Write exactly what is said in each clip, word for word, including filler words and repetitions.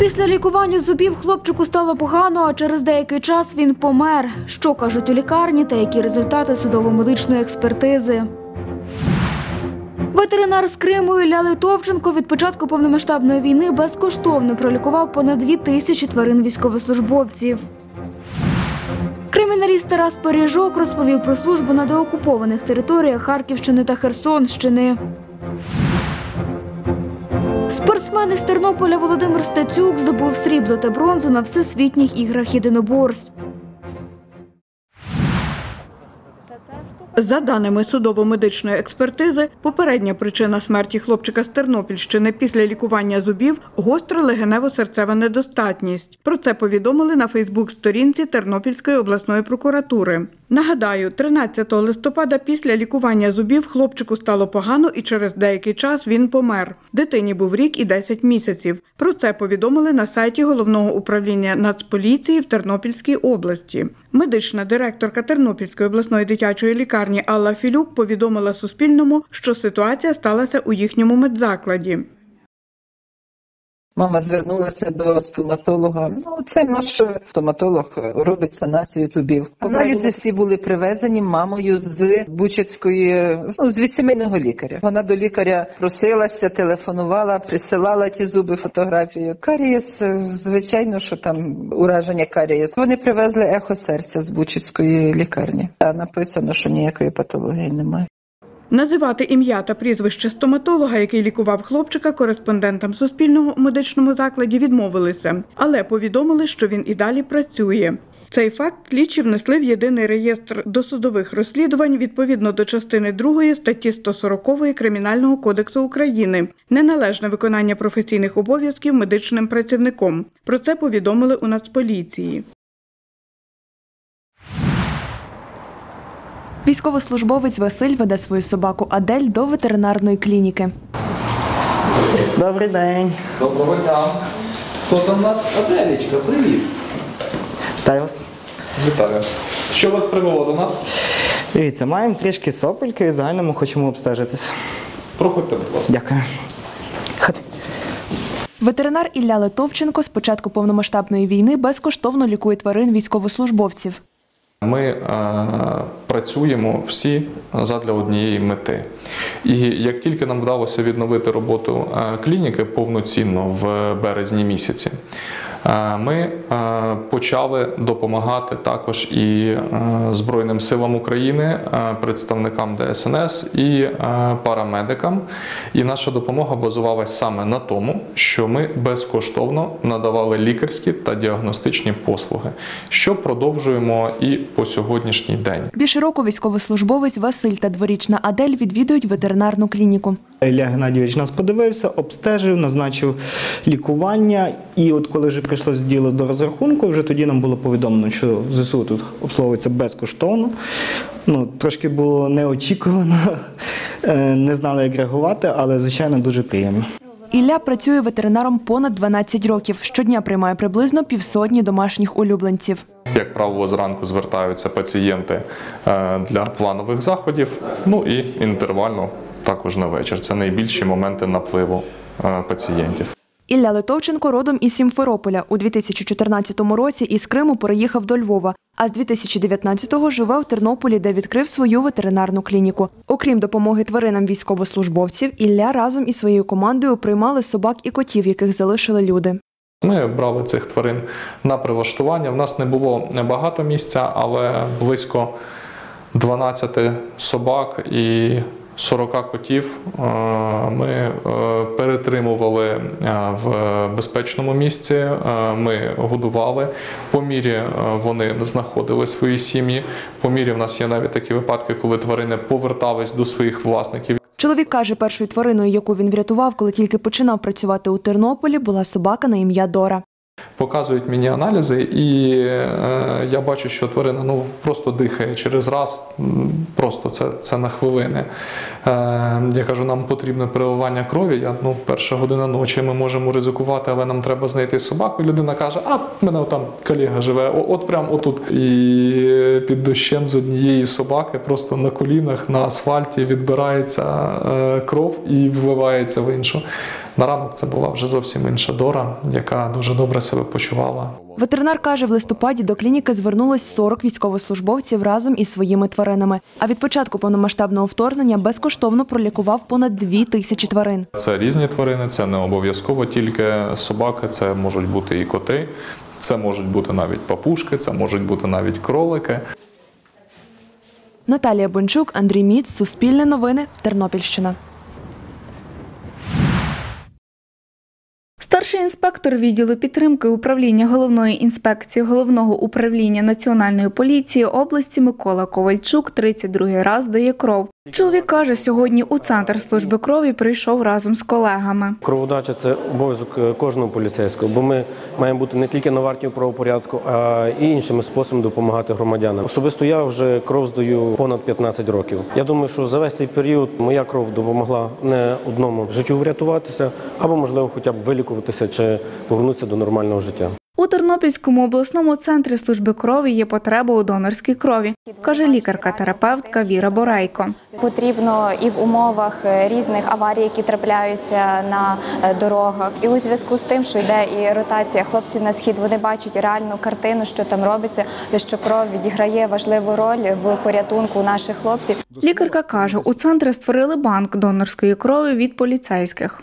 Після лікування зубів хлопчику стало погано, а через деякий час він помер. Що кажуть у лікарні та які результати судово-медичної експертизи? Ветеринар з Криму Ілля Литовченко від початку повномасштабної війни безкоштовно пролікував понад дві тисячі тварин військовослужбовців. Криміналіст Тарас Пиріжок розповів про службу на деокупованих територіях Харківщини та Херсонщини. Спортсмен із Тернополя Володимир Стецюк здобув срібло та бронзу на всесвітніх іграх єдиноборств. За даними судово-медичної експертизи, попередня причина смерті хлопчика з Тернопільщини після лікування зубів – гостра легенево-серцева недостатність. Про це повідомили на фейсбук-сторінці Тернопільської обласної прокуратури. Нагадаю, тринадцятого листопада після лікування зубів хлопчику стало погано і через деякий час він помер. Дитині був рік і десять місяців. Про це повідомили на сайті Головного управління Нацполіції в Тернопільській області. Медична директорка Тернопільської обласної дитячої лікарні Алла Філюк повідомила Суспільному, що ситуація сталася у їхньому медзакладі. Мама звернулася до стоматолога. Ну, це наш стоматолог робить санацію зубів. Аналізи всі були привезені мамою з Бучацької, ну, з від сімейного лікаря. Вона до лікаря просилася, телефонувала, присилала ті зуби, фотографію. Карієс, звичайно, що там ураження карієс. Вони привезли ехо серця з Бучацької лікарні. А написано, що ніякої патології немає. Називати ім'я та прізвище стоматолога, який лікував хлопчика, кореспондентам Суспільного у медичному закладі відмовилися, але повідомили, що він і далі працює. Цей факт слідчі внесли в єдиний реєстр досудових розслідувань відповідно до частини другої статті сто сорокової Кримінального кодексу України «Неналежне виконання професійних обов'язків медичним працівником». Про це повідомили у Нацполіції. Військовослужбовець Василь веде свою собаку Адель до ветеринарної клініки. Добрий день. Доброго дня. Хто там у нас? Аделечка, привіт. Вітаю вас. Вітаю. Що вас привело до нас? Дивіться, маємо трішки сопельки і в загальному хочемо обстежитись. Проходьте, будь ласка. Дякую. Ходи. Ветеринар Ілля Литовченко з початку повномасштабної війни безкоштовно лікує тварин військовослужбовців. Ми е, працюємо всі задля однієї мети. І як тільки нам вдалося відновити роботу е, клініки повноцінно в березні місяці, е, ми е, почали допомагати також і е, Збройним силам України, е, представникам Де Ес Ен Ес і е, парамедикам. І наша допомога базувалась саме на тому, що ми безкоштовно надавали лікарські та діагностичні послуги, що продовжуємо і по сьогоднішній день. Більше року військовослужбовець Василь та дворічна Адель відвідують ветеринарну клініку. Ілля Геннадійович нас подивився, обстежив, назначив лікування. І от коли вже прийшло діло до розрахунку, вже тоді нам було повідомлено, що Зе Се У тут обслуговується безкоштовно. Ну, трошки було неочікувано, не знали, як реагувати, але, звичайно, дуже приємно. Ілля працює ветеринаром понад дванадцять років. Щодня приймає приблизно півсотні домашніх улюбленців. Як правило, зранку звертаються пацієнти для планових заходів, ну і інтервально також на вечір. Це найбільші моменти напливу пацієнтів. Ілля Литовченко родом із Сімферополя. У дві тисячі чотирнадцятому році із Криму переїхав до Львова, а з дві тисячі дев'ятнадцятого живе у Тернополі, де відкрив свою ветеринарну клініку. Окрім допомоги тваринам військовослужбовців, Ілля разом із своєю командою приймали собак і котів, яких залишили люди. Ми брали цих тварин на прилаштування. В нас не було багато місця, але близько дванадцяти собак і сорок котів ми перетримували в безпечному місці, ми годували. По мірі вони знаходили свої сім'ї. По мірі в нас є навіть такі випадки, коли тварини повертались до своїх власників. Чоловік каже, першою твариною, яку він врятував, коли тільки починав працювати у Тернополі, була собака на ім'я Дора. Показують мені аналізи, і е, я бачу, що тварина ну, просто дихає через раз, просто це, це на хвилини. Е, я кажу, нам потрібно переливання крові, я, ну, перша година ночі, ми можемо ризикувати, але нам треба знайти собаку. І людина каже, а в мене там колега живе, от, от прямо отут. І під дощем з однієї собаки просто на колінах, на асфальті відбирається е, кров і вливається в іншу. На ранок це була вже зовсім інша Дора, яка дуже добре себе почувала. Ветеринар каже, в листопаді до клініки звернулось сорок військовослужбовців разом із своїми тваринами. А від початку повномасштабного вторгнення безкоштовно пролікував понад дві тисячі тварин. Це різні тварини, це не обов'язково тільки собаки, це можуть бути і коти, це можуть бути навіть папушки, це можуть бути навіть кролики. Наталія Бончук, Андрій Міц, Суспільне новини, Тернопільщина. Старший інспектор відділу підтримки управління Головної інспекції Головного управління Національної поліції області Микола Ковальчук тридцять другий раз здає кров. Чоловік каже, сьогодні у Центр служби крові прийшов разом з колегами. Кроводача – це обов'язок кожного поліцейського, бо ми маємо бути не тільки на варті правопорядку, а й іншими способами допомагати громадянам. Особисто я вже кров здаю понад п'ятнадцять років. Я думаю, що за весь цей період моя кров допомогла не одному життю врятуватися, або, можливо, хоча б вилікуватися чи повернутися до нормального життя. У Тернопільському обласному центрі служби крові є потреба у донорській крові, каже лікарка-терапевтка Віра Борейко. Потрібно і в умовах різних аварій, які трапляються на дорогах, і у зв'язку з тим, що йде і ротація хлопців на схід, вони бачать реальну картину, що там робиться, що кров відіграє важливу роль в порятунку наших хлопців. Лікарка каже, у центрі створили банк донорської крові від поліцейських.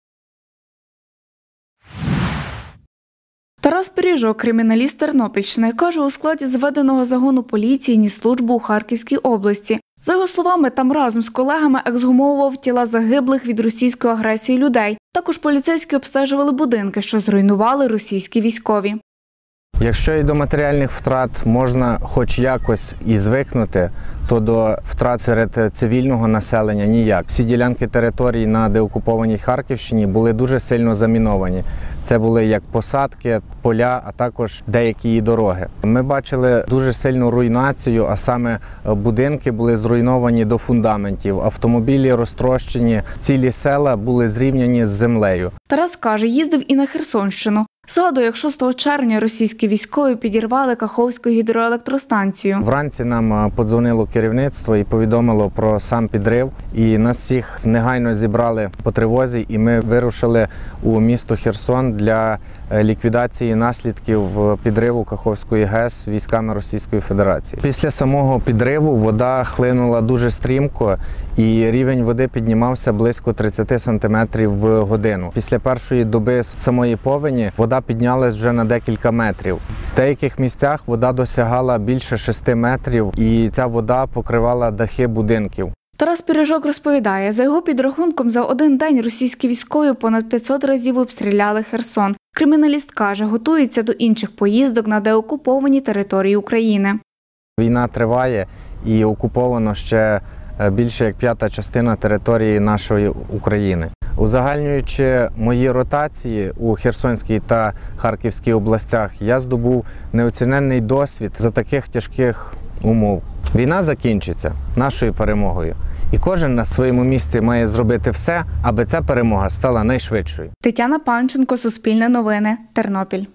Тарас Пиріжок, криміналіст Тернопільщини, каже, у складі зведеного загону поліції ніс службу у Харківській області. За його словами, там разом з колегами ексгумовував тіла загиблих від російської агресії людей. Також поліцейські обстежували будинки, що зруйнували російські військові. Якщо і до матеріальних втрат можна хоч якось і звикнути, то до втрат серед цивільного населення ніяк. Всі ділянки території на деокупованій Харківщині були дуже сильно заміновані. Це були як посадки, поля, а також деякі її дороги. Ми бачили дуже сильну руйнацію, а саме будинки були зруйновані до фундаментів, автомобілі розтрощені, цілі села були зрівняні з землею. Тарас каже, їздив і на Херсонщину. Згадує, як шостого червня російські військові підірвали Каховську гідроелектростанцію. Вранці нам подзвонило керівництво і повідомило про сам підрив. І нас всіх негайно зібрали по тривозі, і ми вирушили у місто Херсон для ліквідації наслідків підриву Каховської ГЕС військами Російської Федерації. Після самого підриву вода хлинула дуже стрімко, і рівень води піднімався близько тридцять сантиметрів в годину. Після першої доби самої повені вода піднялась вже на декілька метрів. В деяких місцях вода досягала більше шести метрів, і ця вода покривала дахи будинків. Тарас Пиріжок розповідає, за його підрахунком, за один день російські військові понад п'ятсот разів обстріляли Херсон. Криміналіст каже, готується до інших поїздок на деокуповані території України. Війна триває і окуповано ще більше як п'ята частина території нашої України. Узагальнюючи мої ротації у Херсонській та Харківській областях, я здобув неоціненний досвід за таких тяжких умов. Війна закінчиться нашою перемогою. І кожен на своєму місці має зробити все, аби ця перемога стала найшвидшою. Тетяна Панченко, Суспільне новини, Тернопіль.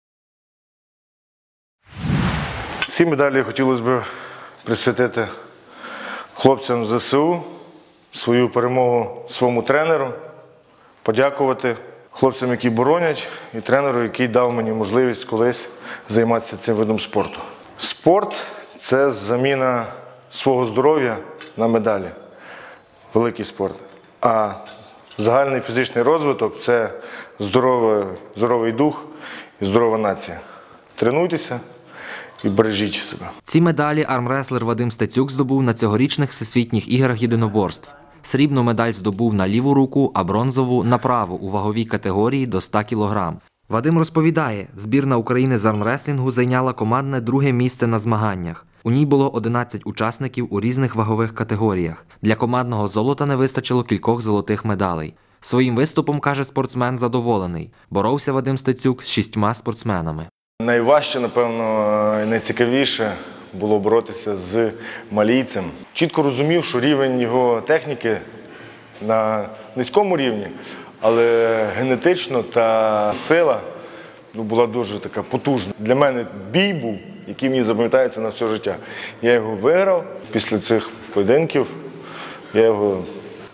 Ці медалі хотілося б присвятити хлопцям з ЗСУ, свою перемогу своєму тренеру, подякувати хлопцям, які боронять, і тренеру, який дав мені можливість колись займатися цим видом спорту. Спорт – це заміна свого здоров'я на медалі. Великий спорт. А загальний фізичний розвиток – це здоровий, здоровий дух і здорова нація. Тренуйтеся і бережіть себе. Ці медалі армреслер Вадим Стецюк здобув на цьогорічних Всесвітніх іграх єдиноборств. Срібну медаль здобув на ліву руку, а бронзову – на праву у ваговій категорії до ста кілограм. Вадим розповідає, збірна України з армреслінгу зайняла командне друге місце на змаганнях. У ній було одинадцять учасників у різних вагових категоріях. Для командного золота не вистачило кількох золотих медалей. Своїм виступом, каже спортсмен, задоволений. Боровся Вадим Стецюк з шістьма спортсменами. Найважче, напевно, і найцікавіше було боротися з малійцем. Чітко розумів, що рівень його техніки на низькому рівні, але генетично та сила була дуже така потужна. Для мене бій був, який мені запам'ятається на все життя. Я його виграв. Після цих поєдинків я його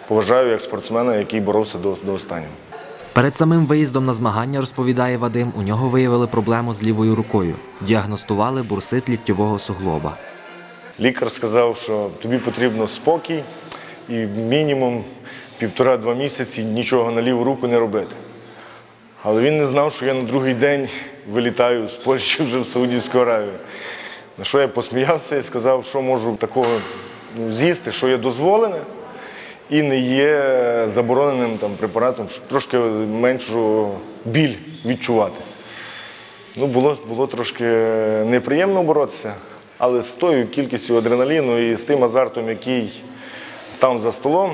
поважаю як спортсмена, який боровся до, до останнього. Перед самим виїздом на змагання, розповідає Вадим, у нього виявили проблему з лівою рукою. Діагностували бурсит ліктьового суглоба. Лікар сказав, що тобі потрібно спокій і мінімум півтора-два місяці нічого на ліву руку не робити. Але він не знав, що я на другий день вилітаю з Польщі вже в Саудівську Аравію. На що я посміявся і сказав, що можу такого ну, з'їсти, що є дозволене і не є забороненим там, препаратом, щоб трошки меншу біль відчувати. Ну, було, було трошки неприємно боротися, але з тою кількістю адреналіну і з тим азартом, який там за столом,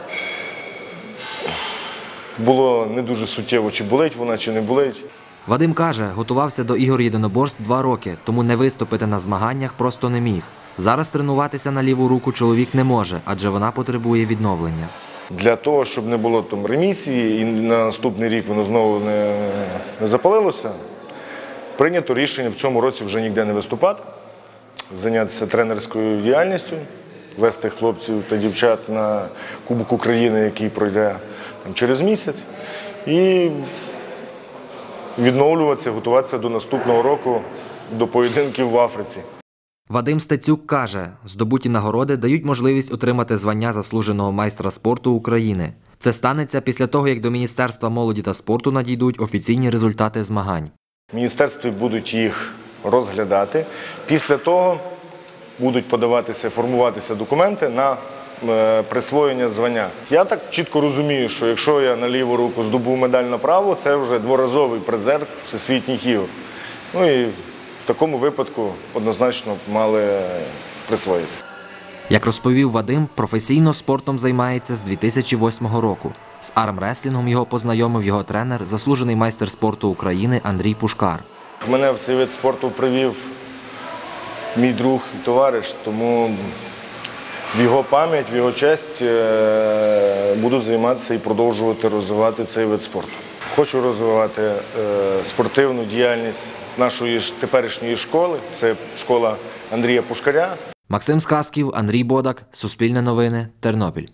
було не дуже суттєво, чи болить вона, чи не болить. Вадим каже, готувався до ігор єдиноборств два роки, тому не виступити на змаганнях просто не міг. Зараз тренуватися на ліву руку чоловік не може, адже вона потребує відновлення. Для того, щоб не було там ремісії і на наступний рік воно знову не, не запалилося, прийнято рішення в цьому році вже ніде не виступати, зайнятися тренерською діяльністю, вести хлопців та дівчат на Кубок України, який пройде там, через місяць, і відновлюватися, готуватися до наступного року, до поєдинків в Африці. Вадим Стецюк каже, здобуті нагороди дають можливість отримати звання заслуженого майстра спорту України. Це станеться після того, як до Міністерства молоді та спорту надійдуть офіційні результати змагань. В міністерстві будуть їх розглядати. Після того будуть подаватися, формуватися документи на присвоєння звання. Я так чітко розумію, що якщо я на ліву руку здобув медаль на праву, це вже дворазовий призер всесвітніх ігор. Ну і в такому випадку однозначно мали присвоїти. Як розповів Вадим, професійно спортом займається з дві тисячі восьмого року. З армреслінгом його познайомив його тренер, заслужений майстер спорту України Андрій Пушкар. Мене в цей вид спорту привів мій друг і товариш, тому в його пам'ять, в його честь буду займатися і продовжувати розвивати цей вид спорту. Хочу розвивати спортивну діяльність нашої теперішньої школи, це школа Андрія Пушкаря. Максим Сказків, Андрій Бодак, Суспільне новини, Тернопіль.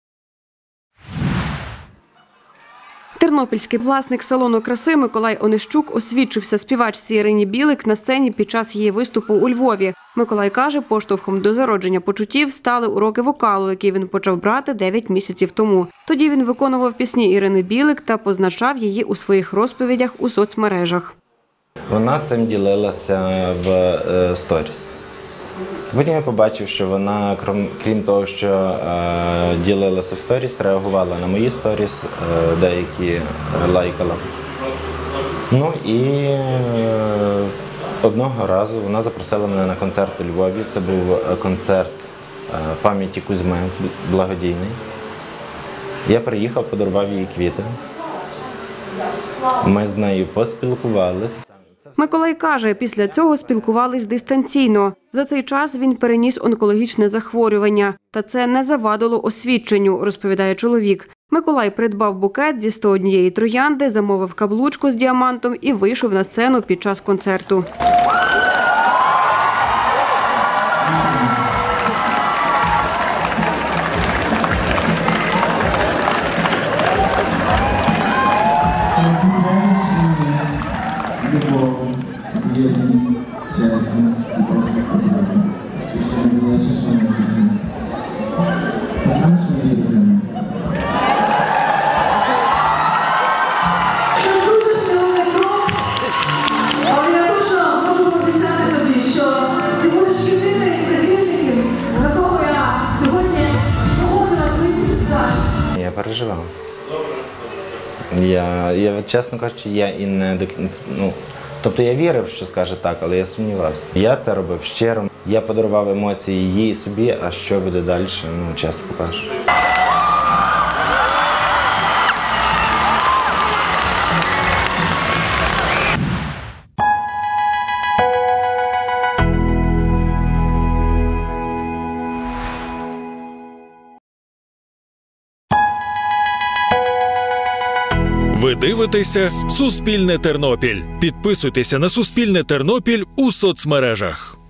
Тернопільський власник салону краси Миколай Онищук освідчився співачці Ірині Білик на сцені під час її виступу у Львові. Миколай каже, поштовхом до зародження почуттів стали уроки вокалу, які він почав брати дев'ять місяців тому. Тоді він виконував пісні Ірини Білик та позначав її у своїх розповідях у соцмережах. Вона цим ділилася в сторіс. Потім я побачив, що вона, крім того, що е, ділилася в сторіс, реагувала на мої сторіс, е, деякі лайкала. Ну і е, одного разу вона запросила мене на концерт у Львові. Це був концерт е, пам'яті Кузьми, благодійний. Я приїхав, подарував їй квіти. Ми з нею поспілкувалися. Миколай каже, після цього спілкувались дистанційно. За цей час він переніс онкологічне захворювання. Та це не завадило освідченню, розповідає чоловік. Миколай придбав букет зі сто однієї троянди, замовив каблучку з діамантом і вийшов на сцену під час концерту. Я переживав. Я, я, чесно кажучи, я і не до кінця, ну, тобто я вірив, що скаже так, але я сумнівався. Я це робив щиро. Я подарував емоції їй собі, а що буде далі, ну, час покаже. Ви дивитеся «Суспільне Тернопіль». Підписуйтеся на «Суспільне Тернопіль» у соцмережах.